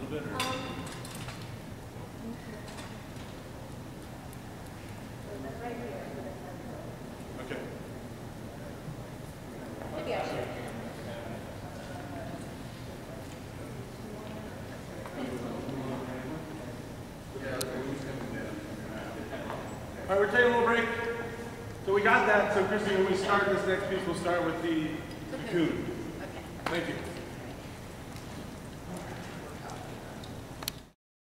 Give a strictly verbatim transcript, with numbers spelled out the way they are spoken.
bit? Or? Um, Okay. maybe I should. All right, we're taking a little break. So we got that. So Christy, when we start this next piece, we'll start with the cocoon. Okay. Thank you.